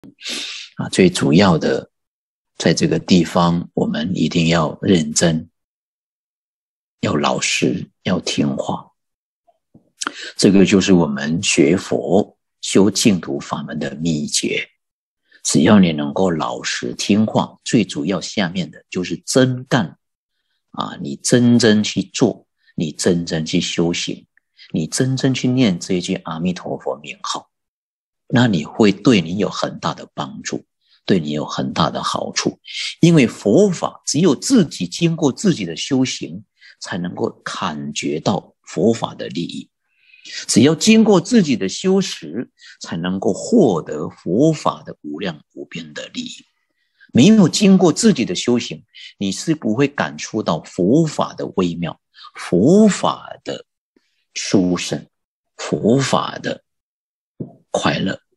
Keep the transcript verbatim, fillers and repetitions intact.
啊，最主要的，在这个地方，我们一定要认真，要老实，要听话。这个就是我们学佛、修净土法门的秘诀。只要你能够老实听话，最主要下面的就是真干啊！你真正去做，你真正去修行，你真正去念这一句阿弥陀佛名号，那你会对你有很大的帮助，对你有很大的好处。因为佛法只有自己经过自己的修行，才能够感觉到佛法的利益。只要经过自己的修持，才能够获得佛法的无量无边的利益。没有经过自己的修行，你是不会感触到佛法的微妙，佛法的殊胜，佛法的快乐。